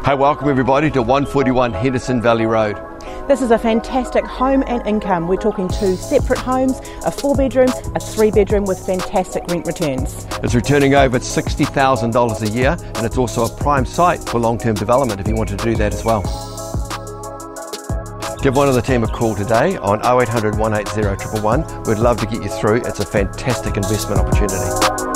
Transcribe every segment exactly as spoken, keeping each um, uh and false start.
Hey, welcome everybody to one forty-one Henderson Valley Road. This is a fantastic home and income. We're talking two separate homes, a four bedroom, a three bedroom with fantastic rent returns. It's returning over sixty thousand dollars a year, and it's also a prime site for long-term development if you want to do that as well. Give one of the team a call today on oh eight hundred, one eight zero, one one one. We'd love to get you through. It's a fantastic investment opportunity.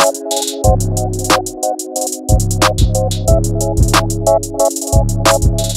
Thank you.